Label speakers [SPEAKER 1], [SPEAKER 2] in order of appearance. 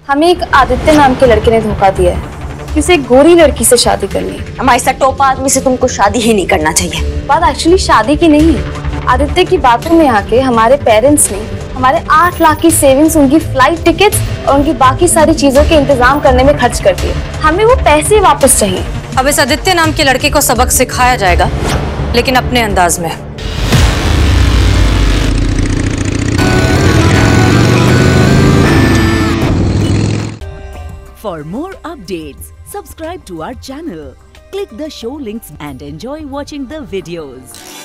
[SPEAKER 1] हमें एक आदित्य नाम के लड़के ने धोखा दिया है कि उसे एक गोरी लड़की से शादी करनी है।
[SPEAKER 2] हमारे साथ टोपा आदमी से तुमको शादी ही नहीं करना चाहिए।
[SPEAKER 1] बात एक्चुअली शादी की नहीं है। आदित्य की बातों में आके हमारे पेरेंट्स ने हमारे 8 लाख की सेविंग्स उनकी फ्लाइट टिकट्स और उनकी बाकी सारी चीजों के इंतजाम करने में खर्च कर दिए। हमें वो पैसे वापस चाहिए।
[SPEAKER 3] अब इस आदित्य नाम के लड़के को सबक सिखाया जाएगा, लेकिन अपने अंदाज में।
[SPEAKER 4] For more updates, subscribe to our channel, click the show links and enjoy watching the videos.